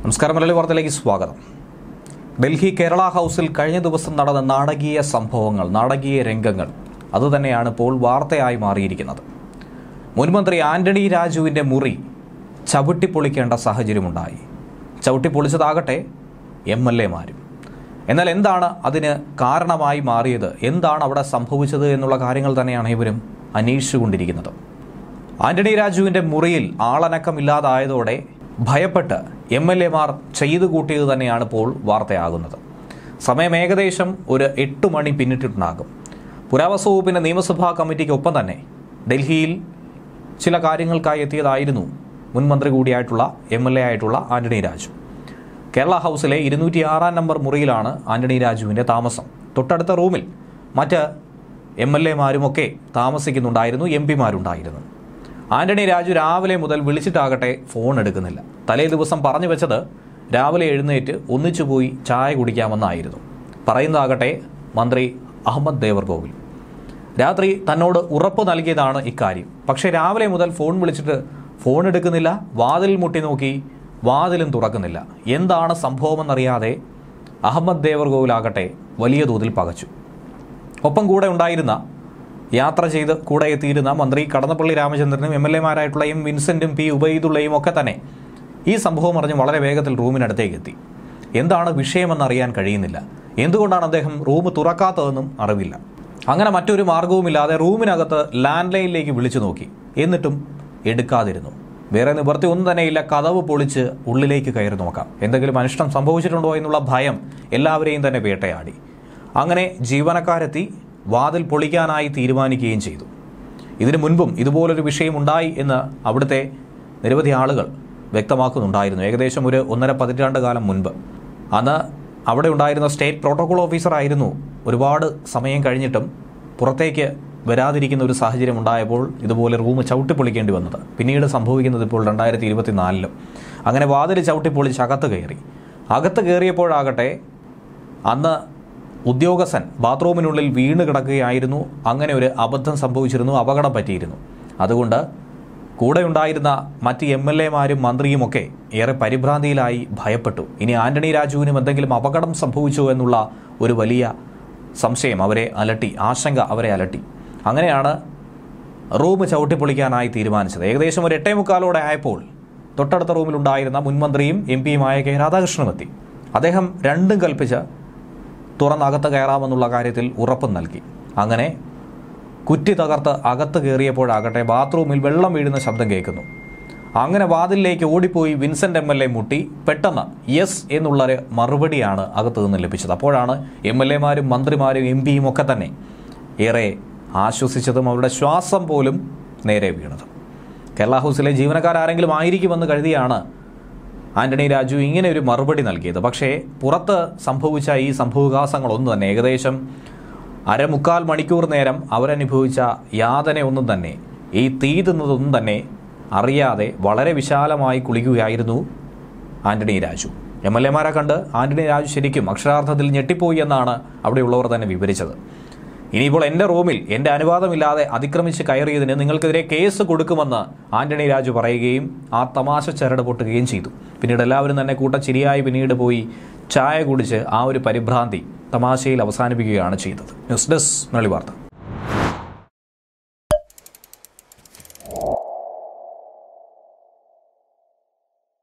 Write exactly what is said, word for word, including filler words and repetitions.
നമസ്കാരം. മലയാളി വാർത്തയിലേക്ക് സ്വാഗതം. ഡൽഹി കേരള ഹൗസിൽ കഴിഞ്ഞ ദിവസം നടന്ന നാടകീയ സംഭവങ്ങൾ, നാടകീയ രംഗങ്ങൾ അതുതന്നെയാണ് ഇപ്പോൾ വാർത്തയായി മാറിയിരിക്കുന്നത്. മുൻമന്ത്രി ആന്റണി രാജുവിൻ്റെ മുറി ചവിട്ടിപ്പൊളിക്കേണ്ട സാഹചര്യമുണ്ടായി. ചവിട്ടിപ്പൊളിച്ചതാകട്ടെ എം എൽ എമാരും. എന്നാൽ എന്താണ് അതിന് കാരണമായി മാറിയത്, എന്താണ് അവിടെ സംഭവിച്ചത് എന്നുള്ള കാര്യങ്ങൾ തന്നെയാണ് ഇവരും അന്വേഷിച്ചുകൊണ്ടിരിക്കുന്നത്. ആന്റണി രാജുവിൻ്റെ മുറിയിൽ ആളനക്കമില്ലാതായതോടെ ഭയപ്പെട്ട് എം എൽ എമാർ ചെയ്തു കൂട്ടിയത് തന്നെയാണ് ഇപ്പോൾ വാർത്തയാകുന്നത്. സമയം ഏകദേശം ഒരു എട്ട് മണി പിന്നിട്ടിട്ടുണ്ടാകും. പുരാവസ്തു വകുപ്പിൻ്റെ നിയമസഭാ കമ്മിറ്റിക്കൊപ്പം തന്നെ ഡൽഹിയിൽ ചില കാര്യങ്ങൾക്കായി എത്തിയതായിരുന്നു മുൻമന്ത്രി കൂടിയായിട്ടുള്ള എം എൽ എ ആയിട്ടുള്ള ആന്റണി രാജു. കേരള ഹൗസിലെ ഇരുന്നൂറ്റി ആറാം നമ്പർ മുറിയിലാണ് ആന്റണി രാജുവിൻ്റെ താമസം. തൊട്ടടുത്ത റൂമിൽ മറ്റ് എം എൽ എമാരുമൊക്കെ താമസിക്കുന്നുണ്ടായിരുന്നു, എം പിമാരുണ്ടായിരുന്നു. ആന്റണി രാജു രാവിലെ മുതൽ വിളിച്ചിട്ടാകട്ടെ ഫോൺ എടുക്കുന്നില്ല. തലേ ദിവസം പറഞ്ഞു വെച്ചത് രാവിലെ എഴുന്നേറ്റ് ഒന്നിച്ചു പോയി ചായ കുടിക്കാമെന്നായിരുന്നു. പറയുന്നതാകട്ടെ മന്ത്രി അഹമ്മദ് ദേവർകോവിൽ. രാത്രി തന്നോട് ഉറപ്പ് നൽകിയതാണ് ഇക്കാര്യം. പക്ഷേ രാവിലെ മുതൽ ഫോൺ വിളിച്ചിട്ട് ഫോൺ എടുക്കുന്നില്ല, വാതിൽ മുട്ടി നോക്കി, വാതിലും തുറക്കുന്നില്ല. എന്താണ് സംഭവമെന്നറിയാതെ അഹമ്മദ് ദേവർകോവിലാകട്ടെ വലിയ തോതിൽ പകച്ചു. ഒപ്പം കൂടെ ഉണ്ടായിരുന്ന, യാത്ര ചെയ്ത് കൂടെ എത്തിയിരുന്ന മന്ത്രി കടന്നപ്പള്ളി രാമചന്ദ്രനും എം എൽ എമാരായിട്ടുള്ള എം വിൻസെന്റും പി ഉബൈദുള്ളയും ഒക്കെ തന്നെ ഈ സംഭവം അറിഞ്ഞ് വളരെ വേഗത്തിൽ റൂമിനടുത്തേക്ക് എത്തി. എന്താണ് വിഷയമെന്നറിയാൻ കഴിയുന്നില്ല. എന്തുകൊണ്ടാണ് അദ്ദേഹം റൂം തുറക്കാത്തതെന്നും അറിവില്ല. അങ്ങനെ മറ്റൊരു മാർഗവുമില്ലാതെ റൂമിനകത്ത് ലാൻഡ് ലൈനിലേക്ക് വിളിച്ചു നോക്കി. എന്നിട്ടും എടുക്കാതിരുന്നു. വേറെ നിവൃത്തി ഒന്നും തന്നെയില്ല. കതവ് പൊളിച്ച് ഉള്ളിലേക്ക് കയറി നോക്കാം, എന്തെങ്കിലും അനിഷ്ടം സംഭവിച്ചിട്ടുണ്ടോ എന്നുള്ള ഭയം എല്ലാവരെയും തന്നെ വേട്ടയാടി. അങ്ങനെ ജീവനക്കാരെത്തി വാതിൽ പൊളിക്കാനായി തീരുമാനിക്കുകയും ചെയ്തു. ഇതിനു മുൻപും ഇതുപോലൊരു വിഷയം ഉണ്ടായി എന്ന് അവിടുത്തെ നിരവധി ആളുകൾ വ്യക്തമാക്കുന്നുണ്ടായിരുന്നു. ഏകദേശം ഒരു ഒന്നര പതിറ്റാണ്ട് കാലം മുൻപ്. അന്ന് അവിടെ ഉണ്ടായിരുന്ന സ്റ്റേറ്റ് പ്രോട്ടോകോൾ ഓഫീസറായിരുന്നു. ഒരുപാട് സമയം കഴിഞ്ഞിട്ടും പുറത്തേക്ക് വരാതിരിക്കുന്ന ഒരു സാഹചര്യം ഉണ്ടായപ്പോൾ ഇതുപോലെ റൂം ചവിട്ടിപ്പൊളിക്കേണ്ടി വന്നത്. പിന്നീട് സംഭവിക്കുന്നത് ഇപ്പോൾ രണ്ടായിരത്തി ഇരുപത്തി നാലിലും അങ്ങനെ വാതിൽ ചവിട്ടിപ്പൊളിച്ച് അകത്ത് കയറി. അകത്ത് കയറിയപ്പോഴാകട്ടെ അന്ന് ഉദ്യോഗസ്ഥൻ ബാത്റൂമിനുള്ളിൽ വീണ് കിടക്കുകയായിരുന്നു. അങ്ങനെ ഒരു അബദ്ധം സംഭവിച്ചിരുന്നു, അപകടം പറ്റിയിരുന്നു. അതുകൊണ്ട് കൂടെ ഉണ്ടായിരുന്ന മറ്റ് എം എൽ എമാരും മന്ത്രിയുമൊക്കെ ഏറെ പരിഭ്രാന്തിയിലായി, ഭയപ്പെട്ടു. ഇനി ആന്റണി രാജുവിനും എന്തെങ്കിലും അപകടം സംഭവിച്ചോ എന്നുള്ള ഒരു വലിയ സംശയം അവരെ അലട്ടി, ആശങ്ക അവരെ അലട്ടി. അങ്ങനെയാണ് റൂം ചവിട്ടിപ്പൊളിക്കാനായി തീരുമാനിച്ചത്. ഏകദേശം ഒരു എട്ടേ മുക്കാലോടെ ആയപ്പോൾ തൊട്ടടുത്ത റൂമിലുണ്ടായിരുന്ന മുൻമന്ത്രിയും എം പിയുമായ കെ രാധാകൃഷ്ണനും എത്തി. അദ്ദേഹം രണ്ടും കൽപ്പിച്ച് തുറന്നകത്ത് കയറാമെന്നുള്ള കാര്യത്തിൽ ഉറപ്പ് നൽകി. അങ്ങനെ കുറ്റി തകർത്ത് അകത്ത് കയറിയപ്പോഴാകട്ടെ ബാത്റൂമിൽ വെള്ളം വീഴുന്ന ശബ്ദം കേൾക്കുന്നു. അങ്ങനെ വാതിലിലേക്ക് ഓടിപ്പോയി വിൻസെന്റ് എം എൽ എ മുട്ടി. പെട്ടെന്ന് യെസ് എന്നുള്ളൊരു മറുപടിയാണ് അകത്തു നിന്ന് ലഭിച്ചത്. അപ്പോഴാണ് എം എൽ എമാരും മന്ത്രിമാരും എം പിയും ഒക്കെ തന്നെ ഏറെ ആശ്വസിച്ചതും അവരുടെ ശ്വാസം പോലും നേരെ വീണതും. കേരള ഹൗസിലെ ജീവനക്കാരെങ്കിലും ആയിരിക്കുമെന്ന് കരുതിയാണ് ആന്റണി രാജു ഇങ്ങനെ ഒരു മറുപടി നൽകിയത്. പക്ഷേ പുറത്ത് സംഭവിച്ച ഈ സംഭവവികാസങ്ങളൊന്നും തന്നെ, ഏകദേശം അരമുക്കാൽ മണിക്കൂർ നേരം അവരനുഭവിച്ച യാതനയൊന്നും തന്നെ, ഈ തീ തിന്നതൊന്നും തന്നെ അറിയാതെ വളരെ വിശാലമായി കുളിക്കുകയായിരുന്നു ആന്റണി രാജു. എം എൽ എമാരെ കണ്ട് ആന്റണി രാജു ശരിക്കും അക്ഷരാർത്ഥത്തിൽ ഞെട്ടിപ്പോയി എന്നാണ് അവിടെയുള്ളവർ തന്നെ വിവരിച്ചത്. ഇനിയിപ്പോൾ എൻ്റെ റൂമിൽ എൻ്റെ അനുവാദമില്ലാതെ അതിക്രമിച്ച് കയറിയതിന് നിങ്ങൾക്കെതിരെ കേസ് കൊടുക്കുമെന്ന് ആന്റണി രാജു പറയുകയും ആ തമാശ ചരട് പൊട്ടുകയും ചെയ്തു. പിന്നീട് എല്ലാവരും തന്നെ കൂട്ടച്ചിരിയായി പിന്നീട് പോയി ചായ കുടിച്ച് ആ ഒരു പരിഭ്രാന്തി തമാശയിൽ അവസാനിപ്പിക്കുകയാണ് ചെയ്തത്. ന്യൂസ് ഡെസ്ക് മലയാളി വാർത്ത.